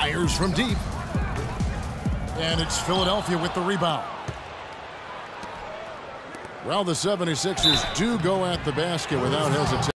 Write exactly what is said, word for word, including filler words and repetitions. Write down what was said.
Fires from deep. And it's Philadelphia with the rebound. Well, the seventy-sixers do go at the basket without hesitation.